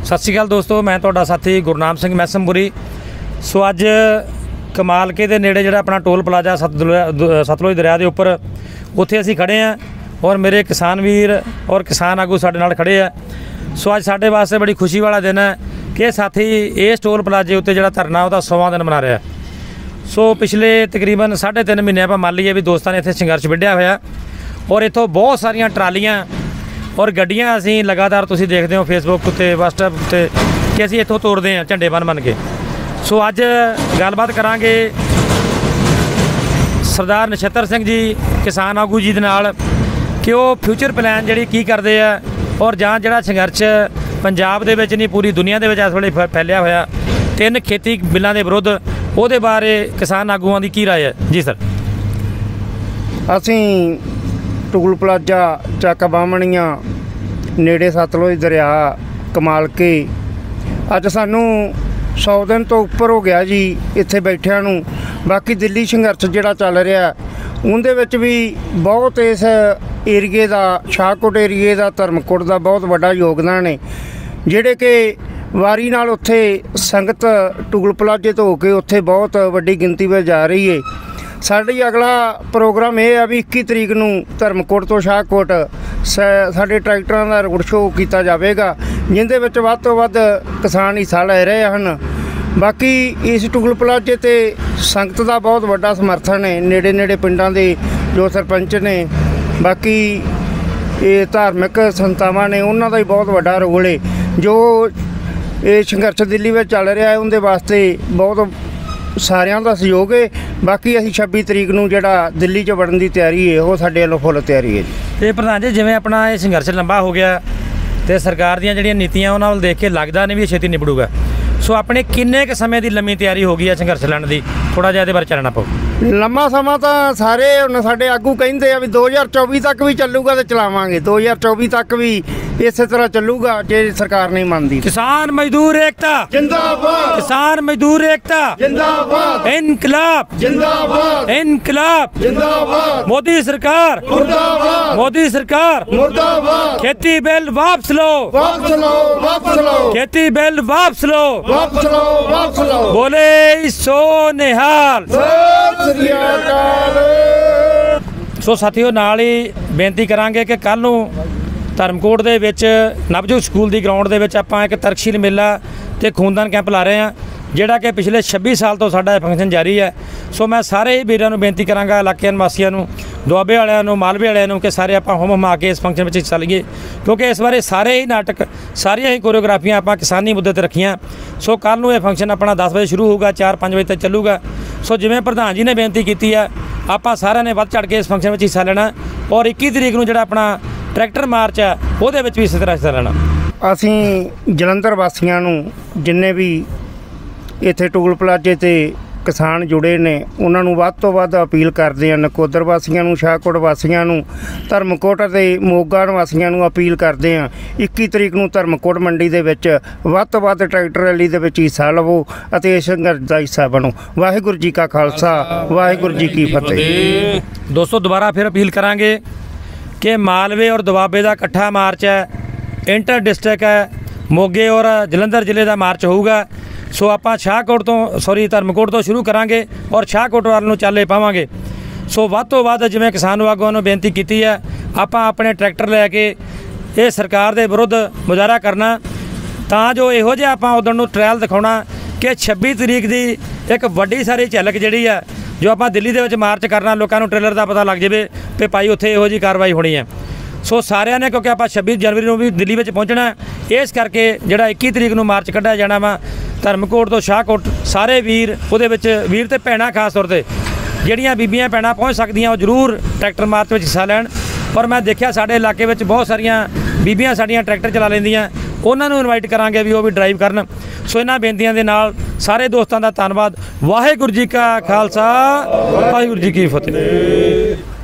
सत श्री अकाल दोस्तों, मैं तुहाडा साथी गुरनाम सिंह मैसमपुरी। सो अज कमालके दे नेड़े जिहड़ा अपना टोल प्लाजा सतलुज दरिया के उपर उत्थे असीं खड़े हैं और मेरे किसान वीर और किसान आगू साडे नाल खड़े हैं। सो अज साडे वास्ते बड़ी खुशी वाला दिन है कि साथी इस टोल प्लाजे उत्ते जिहड़ा धरना उहदा 100वां दिन मना रहा है। सो पिछले तकरीबन 3.5 महीने आपां मान लीए भी दोस्तां ने इत्थे संघर्ष विढ़िया होया और इत्थों बहुत सारियां ट्रालियां और गड्डियां असीं लगातार तुसीं देखदे हो फेसबुक उत्ते व्हाट्सएप उत्ते कि असीं इत्थों तोड़दे हां झंडे बन के। सो अज गलबात करांगे सरदार नछत्तर सिंह जी किसान आगू जी दे नाल कि वो फ्यूचर प्लान जिहड़ी की करदे आ और जां जिहड़ा संघर्ष पंजाब दे विच नहीं पूरी दुनिया दे विच इस वेले फैलिया होया 3 खेती बिल्लां दे विरुद्ध ਉਹਦੇ बारे किसान आगूआं दी की राय है जी सर? ਅਸੀਂ ਟੂਲ ਪਲਾਜ਼ਾ ਚੱਕ ਬਾਹਮਣੀਆਂ ਨੇੜੇ ਸਤਲੁਜ ਦਰਿਆ ਕਮਾਲਕੇ ਅੱਜ ਸਾਨੂੰ 100 ਦਿਨ ਤੋਂ ਉੱਪਰ ਹੋ ਗਿਆ ਜੀ ਇੱਥੇ ਬੈਠਿਆਂ ਨੂੰ। ਬਾਕੀ ਦਿੱਲੀ ਸੰਘਰਸ਼ ਜਿਹੜਾ ਚੱਲ ਰਿਹਾ ਉਹਦੇ ਵਿੱਚ ਵੀ ਬਹੁਤ ਇਸ ਏਰੀਏ ਦਾ ਸ਼ਾਹਕੋਟ ਏਰੀਏ ਦਾ ਧਰਮਕੋਟ ਦਾ ਬਹੁਤ ਵੱਡਾ ਯੋਗਦਾਨ ਹੈ ਜਿਹੜੇ ਕਿ ਵਾਰੀ ਨਾਲ ਉੱਥੇ ਸੰਗਤ ਟੂਲ ਪਲਾਜ਼ੇ ਤੋਂ ਹੋ ਕੇ ਉੱਥੇ ਬਹੁਤ ਵੱਡੀ ਗਿਣਤੀ ਵਿੱਚ ਜਾ ਰਹੀ ਹੈ। ਸਾਡੀ ਅਗਲਾ ਪ੍ਰੋਗਰਾਮ ਇਹ ਆ ਵੀ 21 ਤਰੀਕ ਨੂੰ ਧਰਮਕੋਟ ਤੋਂ ਸ਼ਾਹਕੋਟ ਸਾਡੇ ਟਰੈਕਟਰਾਂ ਦਾ ਰੋਡ ਸ਼ੋਅ ਕੀਤਾ ਜਾਵੇਗਾ ਜਿਹਦੇ ਵਿੱਚ ਵੱਧ ਤੋਂ ਵੱਧ ਕਿਸਾਨ ਹਿੱਸਾ ਲੈ ਰਹੇ ਹਨ। ਬਾਕੀ ਇਸ ਟੂਲ ਪਲਾਜ਼ੇ 'ਤੇ ਸੰਗਤ ਦਾ ਬਹੁਤ ਵੱਡਾ ਸਮਰਥਨ ਹੈ, ਨੇੜੇ ਨੇੜੇ ਪਿੰਡਾਂ ਦੇ ਜੋ ਸਰਪੰਚ ਨੇ ਬਾਕੀ ਇਹ ਧਾਰਮਿਕ ਸੰਸਥਾਵਾਂ ਨੇ ਉਹਨਾਂ ਦਾ ਹੀ ਬਹੁਤ ਵੱਡਾ ਰੋਲ ਹੈ। ਜੋ ਇਹ ਸੰਘਰਸ਼ ਦਿੱਲੀ ਵਿੱਚ ਚੱਲ ਰਿਹਾ ਹੈ ਉਹਦੇ ਵਾਸਤੇ ਬਹੁਤ ਸਾਰਿਆਂ ਦਾ ਸਹਿਯੋਗ ਹੈ। ਬਾਕੀ ਅਸੀਂ 26 ਤਰੀਕ ਨੂੰ ਜਿਹੜਾ ਦਿੱਲੀ 'ਚ ਵੜਨ ਦੀ ਤਿਆਰੀ ਹੈ ਉਹ ਸਾਡੇ ਵੱਲੋਂ ਫੁੱਲ ਤਿਆਰੀ ਹੈ ਜੀ। ਤੇ ਪ੍ਰਧਾਨ ਜੀ ਜਿਵੇਂ ਆਪਣਾ ਇਹ ਸੰਘਰਸ਼ ਲੰਬਾ ਹੋ ਗਿਆ ਤੇ ਸਰਕਾਰ ਦੀਆਂ ਜਿਹੜੀਆਂ ਨੀਤੀਆਂ ਉਹਨਾਂ ਵੱਲ ਦੇਖ ਕੇ ਲੱਗਦਾ ਨਹੀਂ ਵੀ ਛੇਤੀ ਨਿਬੜੂਗਾ। ਸੋ ਆਪਣੇ ਕਿੰਨੇ ਕੁ ਸਮੇਂ ਦੀ ਲੰਮੀ ਤਿਆਰੀ ਹੋ ਗਈ ਹੈ ਸੰਘਰਸ਼ ਲੜਨ ਦੀ? ਥੋੜ੍ਹਾ ਜਿਹਾ ਇਹਦੇ ਬਾਰੇ ਚੱਲਣਾ ਪਊ। ਲੰਮਾ ਸਮਾਂ ਤਾਂ ਸਾਰੇ ਹੁਣ ਸਾਡੇ ਆਗੂ ਕਹਿੰਦੇ ਆ ਵੀ 2024 ਤੱਕ ਵੀ ਚੱਲੂਗਾ ਤੇ ਚਲਾਵਾਂਗੇ। 2024 ਤੱਕ ਵੀ ਇਸੇ ਤਰ੍ਹਾਂ ਚੱਲੂਗਾ ਜੇ ਸਰਕਾਰ ਨਹੀਂ ਮੰਨਦੀ। किसान मजदूर एकता जिंदाबाद, किसान मजदूर एकता जिंदाबाद, इनकलाब जिंदाबाद, इनकलाब जिंदाबाद, मोदी सरकार मुर्दाबाद, मोदी सरकार मुर्दाबाद, खेती बिल वापस लो, वापस लो, वापस लो, खेती बिल वापस लो, वापस लो, वापस लो। बोले सो निहाल। सत श्री अकाल। सो साथियों नाल ही बेनती करांगे कि कल नूं ਧਰਮਕੋਟ ਦੇ ਵਿੱਚ ਨਵਜੋਤ ਸਕੂਲ ਦੀ ਗਰਾਊਂਡ ਦੇ ਵਿੱਚ ਆਪਾਂ ਇੱਕ ਤਰਕਸ਼ੀਲ ਮੇਲਾ ਤੇ ਖੂਨਦਾਨ ਕੈਂਪ ਲਾ ਰਹੇ ਹਾਂ ਜਿਹੜਾ ਕਿ ਪਿਛਲੇ 26 ਸਾਲ ਤੋਂ ਸਾਡਾ ਇਹ ਫੰਕਸ਼ਨ ਜਾਰੀ ਹੈ। ਸੋ ਮੈਂ ਸਾਰੇ ਹੀ ਵੀਰਾਂ ਨੂੰ ਬੇਨਤੀ ਕਰਾਂਗਾ, ਇਲਾਕੇ ਨਿਵਾਸੀਆਂ ਨੂੰ, ਦੁਆਬੇ ਵਾਲਿਆਂ ਨੂੰ, ਮਾਲਵੇ ਵਾਲਿਆਂ ਨੂੰ ਕਿ ਸਾਰੇ ਆਪਾਂ ਹੁਮ ਹੁਮਾ ਕੇ ਇਸ ਫੰਕਸ਼ਨ ਵਿੱਚ ਹਿੱਸਾ ਲਈਏ ਕਿਉਂਕਿ ਇਸ ਬਾਰੇ ਸਾਰੇ ਹੀ ਨਾਟਕ ਸਾਰੀਆਂ ਹੀ ਕੋਰੀਓਗ੍ਰਾਫੀਆਂ ਆਪਾਂ ਕਿਸਾਨੀ ਮੁੱਦੇ 'ਤੇ ਰੱਖੀਆਂ। ਸੋ ਕੱਲ੍ਹ ਨੂੰ ਇਹ ਫੰਕਸ਼ਨ ਆਪਣਾ 10 ਵਜੇ ਸ਼ੁਰੂ ਹੋਊਗਾ, 4-5 ਵਜੇ ਤੱਕ ਚੱਲੂਗਾ। ਸੋ ਜਿਵੇਂ ਪ੍ਰਧਾਨ ਜੀ ਨੇ ਬੇਨਤੀ ਕੀਤੀ ਹੈ ਆਪਾਂ ਸਾਰਿਆਂ ਨੇ ਵੱਧ ਚੜ੍ਹ ਕੇ ਇਸ ਫੰਕਸ਼ਨ ਵਿੱਚ ਹਿੱਸਾ ਲੈਣਾ ਔਰ 21 ਤਰੀਕ ਨੂੰ ਜਿਹੜਾ ਆਪਣਾ ਟਰੈਕਟਰ ਮਾਰਚ ਹੈ ਉਹਦੇ ਵਿੱਚ ਵੀ ਇਸੇ ਤਰ੍ਹਾਂ ਹਿੱਸਾ ਲੈਣਾ। ਅਸੀਂ ਜਲੰਧਰ ਵਾਸੀਆਂ ਨੂੰ ਜਿੰਨੇ ਵੀ ਇੱਥੇ ਟੂਲ ਪਲਾਜ਼ੇ 'ਤੇ ਕਿਸਾਨ ਜੁੜੇ ਨੇ ਉਹਨਾਂ ਨੂੰ ਵੱਧ ਤੋਂ ਵੱਧ ਅਪੀਲ ਕਰਦੇ ਹਾਂ। ਨਕੋਦਰ ਵਾਸੀਆਂ ਨੂੰ, ਸ਼ਾਹਕੋਟ ਵਾਸੀਆਂ ਨੂੰ, ਧਰਮਕੋਟ ਅਤੇ ਮੋਗਾ ਵਾਸੀਆਂ ਨੂੰ ਅਪੀਲ ਕਰਦੇ ਹਾਂ 21 ਤਰੀਕ ਨੂੰ ਧਰਮਕੋਟ ਮੰਡੀ ਦੇ ਵਿੱਚ ਵੱਧ ਤੋਂ ਵੱਧ ਟਰੈਕਟਰ ਰੈਲੀ ਦੇ ਵਿੱਚ ਹਿੱਸਾ ਲਵੋ ਅਤੇ ਇਸ ਸੰਘਰਸ਼ ਦਾ ਹਿੱਸਾ ਬਣੋ। ਵਾਹਿਗੁਰੂ ਜੀ ਕਾ ਖਾਲਸਾ, ਵਾਹਿਗੁਰੂ ਜੀ ਕੀ ਫਤਿਹ। ਦੋਸਤੋ ਦੁਬਾਰਾ ਫਿਰ ਅਪੀਲ ਕਰਾਂਗੇ कि मालवे और दुआबे का इकट्ठा मार्च है, इंटर डिस्ट्रिक्ट है, मोगे और जलंधर जिले का मार्च होगा। सो आप शाहकोट तो धर्मकोट तो शुरू करांगे और शाहकोट वाल नूं चाले पावांगे। सो वध तो वध जिवें किसान आगूआं नूं बेनती कीती है आपां अपने ट्रैक्टर लैके ये सरकार के विरुद्ध मुजाहरा करना तां जो इहो जिहा आपां उदण नूं ट्रायल दिखाउणा कि 26 तरीक की एक वड्डी सारी झलक जिहड़ी है जो आप दिल्ली के मार्च करना लोगों को ट्रेलर का पता लग जाए कि भाई उत्थे इहो जी कार्रवाई होनी है। सो सारिਆਂ ने क्योंकि आप 26 जनवरी को भी दिल्ली में पहुँचना इस करके जिहड़ा 21 तरीक को मार्च कढ़िया जाना वा धर्मकोट तो शाहकोट सारे वीर उहदे विच वीर ते भैणां खास तौर पर जिहड़ियां बीबियां भैणां पहुँच सकदियां वो जरूर ट्रैक्टर मार्च में हिस्सा लैण। पर मैं देखा साडे इलाके में बहुत सारियां बीबियां साडियां ट्रैक्टर चला लैंदियां उन्हां नूं इनवाइट करांगे भी वो भी ड्राइव करन। सो इन्हां बेनतियां दे नाल सारे दोस्तां दा धन्नवाद। वाहिगुरू जी का खालसा, वाहिगुरू जी की फतेह।